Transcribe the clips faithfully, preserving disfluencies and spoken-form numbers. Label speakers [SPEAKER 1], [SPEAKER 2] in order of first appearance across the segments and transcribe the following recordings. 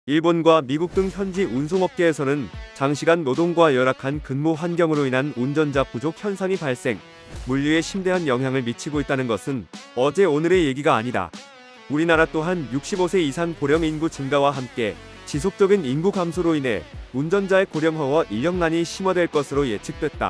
[SPEAKER 1] 일본과 미국 등 현지 운송업계에서는 장시간 노동과 열악한 근무 환경으로 인한 운전자 부족 현상이 발생, 물류에 심대한 영향을 미치고 있다는 것은 어제 오늘의 얘기가 아니다. 우리나라 또한 육십오 세 이상 고령 인구 증가와 함께 지속적인 인구 감소로 인해 운전자의 고령화와 인력난이 심화될 것으로 예측됐다.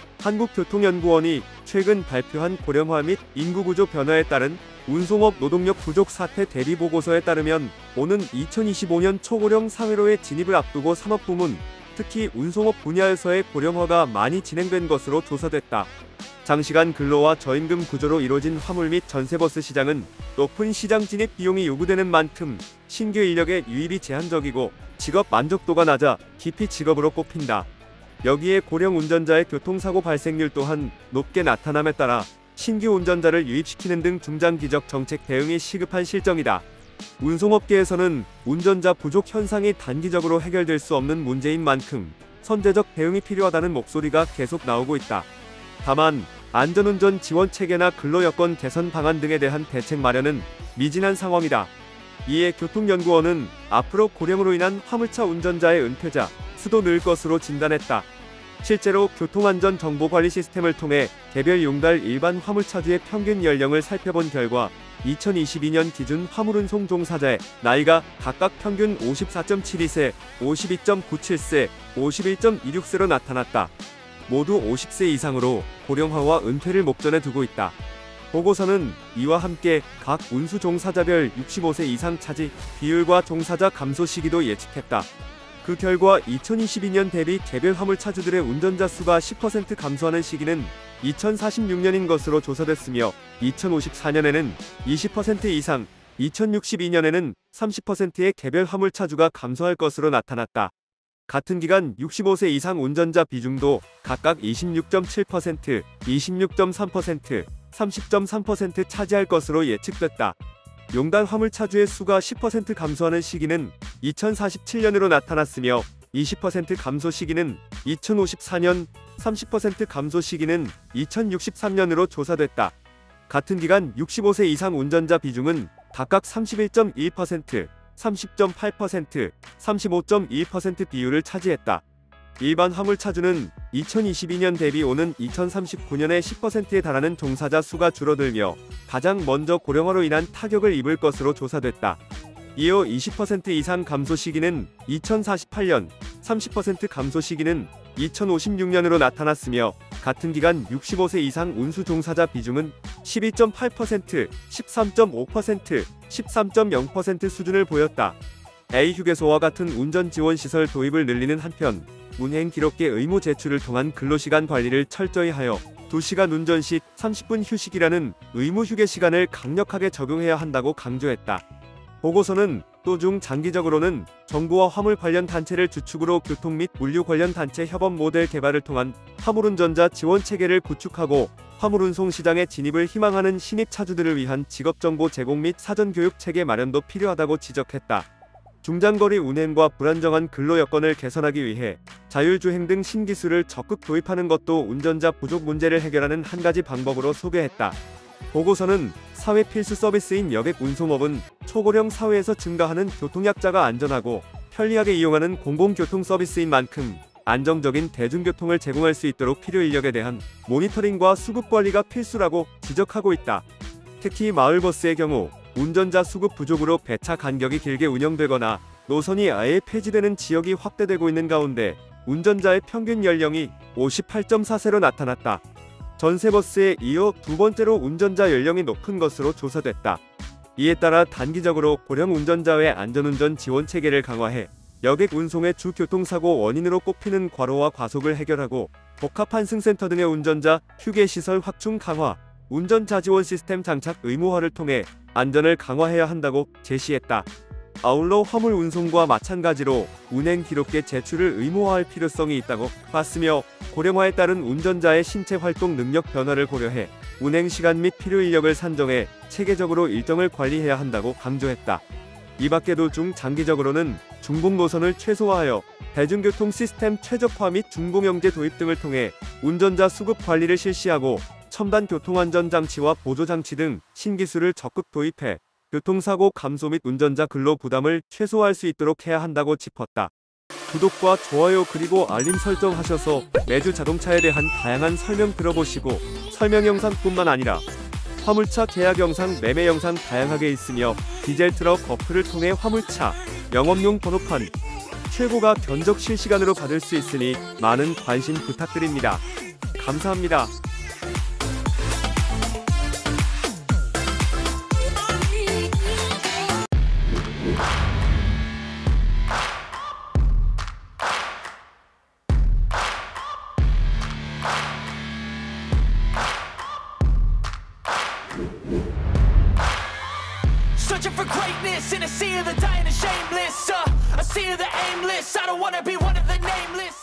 [SPEAKER 1] 한국교통연구원이 최근 발표한 고령화 및 인구구조 변화에 따른 운송업 노동력 부족 사태 대비 보고서에 따르면 오는 이천이십오 년 초고령 사회로의 진입을 앞두고 산업부문, 특히 운송업 분야에서의 고령화가 많이 진행된 것으로 조사됐다. 장시간 근로와 저임금 구조로 이뤄진 화물 및 전세버스 시장은 높은 시장 진입 비용이 요구되는 만큼 신규 인력의 유입이 제한적이고 직업 만족도가 낮아 기피 직업으로 꼽힌다. 여기에 고령 운전자의 교통사고 발생률 또한 높게 나타남에 따라 신규 운전자를 유입시키는 등 중장기적 정책 대응이 시급한 실정이다. 운송업계에서는 운전자 부족 현상이 단기적으로 해결될 수 없는 문제인 만큼 선제적 대응이 필요하다는 목소리가 계속 나오고 있다. 다만 안전운전 지원 체계나 근로여건 개선 방안 등에 대한 대책 마련은 미진한 상황이다. 이에 교통연구원은 앞으로 고령으로 인한 화물차 운전자의 은퇴자 수도 늘 것으로 진단했다. 실제로 교통안전정보관리 시스템을 통해 개별 용달 일반 화물차주의 평균 연령을 살펴본 결과 이천이십이 년 기준 화물운송 종사자의 나이가 각각 평균 오십사 점 칠이 세, 오십이 점 구칠 세, 오십일 점 이육 세로 나타났다. 모두 오십 세 이상으로 고령화와 은퇴를 목전에 두고 있다. 보고서는 이와 함께 각 운수 종사자별 육십오 세 이상 차지 비율과 종사자 감소 시기도 예측했다. 그 결과 이천이십이 년 대비 개별 화물차주들의 운전자 수가 십 퍼센트 감소하는 시기는 이천사십육 년인 것으로 조사됐으며 이천오십사 년에는 이십 퍼센트 이상, 이천육십이 년에는 삼십 퍼센트의 개별 화물차주가 감소할 것으로 나타났다. 같은 기간 육십오 세 이상 운전자 비중도 각각 이십육 점 칠 퍼센트, 이십육 점 삼 퍼센트, 삼십 점 삼 퍼센트 차지할 것으로 예측됐다. 용달 화물차주의 수가 십 퍼센트 감소하는 시기는 이천사십칠 년으로 나타났으며 이십 퍼센트 감소 시기는 이천오십사 년, 삼십 퍼센트 감소 시기는 이천육십삼 년으로 조사됐다. 같은 기간 육십오 세 이상 운전자 비중은 각각 삼십일 점 일 퍼센트, 삼십 점 팔 퍼센트, 삼십오 점 이 퍼센트 비율을 차지했다. 일반 화물차주는 이천이십이 년 대비 오는 이천삼십구 년에 십 퍼센트에 달하는 종사자 수가 줄어들며 가장 먼저 고령화로 인한 타격을 입을 것으로 조사됐다. 이어 이십 퍼센트 이상 감소 시기는 이천사십팔 년, 삼십 퍼센트 감소 시기는 이천오십육 년으로 나타났으며 같은 기간 육십오 세 이상 운수 종사자 비중은 십이 점 팔 퍼센트, 십삼 점 오 퍼센트, 십삼 점 영 퍼센트 수준을 보였다. 에이 휴게소와 같은 운전 지원 시설 도입을 늘리는 한편 운행 기록계 의무 제출을 통한 근로시간 관리를 철저히 하여 두 시간 운전 시 삼십 분 휴식이라는 의무 휴게 시간을 강력하게 적용해야 한다고 강조했다. 보고서는 또 중 장기적으로는 정부와 화물 관련 단체를 주축으로 교통 및 물류 관련 단체 협업 모델 개발을 통한 화물운전자 지원 체계를 구축하고 화물운송 시장에 진입을 희망하는 신입 차주들을 위한 직업정보 제공 및 사전교육 체계 마련도 필요하다고 지적했다. 중장거리 운행과 불안정한 근로 여건을 개선하기 위해 자율주행 등 신기술을 적극 도입하는 것도 운전자 부족 문제를 해결하는 한 가지 방법으로 소개했다. 보고서는 사회 필수 서비스인 여객 운송업은 초고령 사회에서 증가하는 교통약자가 안전하고 편리하게 이용하는 공공교통 서비스인 만큼 안정적인 대중교통을 제공할 수 있도록 필요 인력에 대한 모니터링과 수급 관리가 필수라고 지적하고 있다. 특히 마을버스의 경우 운전자 수급 부족으로 배차 간격이 길게 운영되거나 노선이 아예 폐지되는 지역이 확대되고 있는 가운데 운전자의 평균 연령이 오십팔 점 사 세로 나타났다. 전세버스에 이어 두 번째로 운전자 연령이 높은 것으로 조사됐다. 이에 따라 단기적으로 고령 운전자의 안전운전 지원 체계를 강화해 여객 운송의 주 교통사고 원인으로 꼽히는 과로와 과속을 해결하고 복합 환승센터 등의 운전자 휴게시설 확충 강화, 운전자 지원 시스템 장착 의무화를 통해 안전을 강화해야 한다고 제시했다. 아울러 화물 운송과 마찬가지로 운행 기록계 제출을 의무화할 필요성이 있다고 봤으며 고령화에 따른 운전자의 신체 활동 능력 변화를 고려해 운행 시간 및 필요 인력을 산정해 체계적으로 일정을 관리해야 한다고 강조했다. 이 밖에도 중장기적으로는 중복 노선을 최소화하여 대중교통 시스템 최적화 및 중공영제 도입 등을 통해 운전자 수급 관리를 실시하고 첨단 교통안전장치와 보조장치 등 신기술을 적극 도입해 교통사고 감소 및 운전자 근로 부담을 최소화할 수 있도록 해야 한다고 짚었다. 구독과 좋아요 그리고 알림 설정하셔서 매주 자동차에 대한 다양한 설명 들어보시고 설명 영상뿐만 아니라 화물차 계약 영상, 매매 영상 다양하게 있으며 디젤 트럭 어플을 통해 화물차 영업용 번호판 최고가 견적 실시간으로 받을 수 있으니 많은 관심 부탁드립니다. 감사합니다.
[SPEAKER 2] Searching for greatness in a sea of the dying and shameless. Uh, a sea of the aimless. I don't wanna be one of the nameless.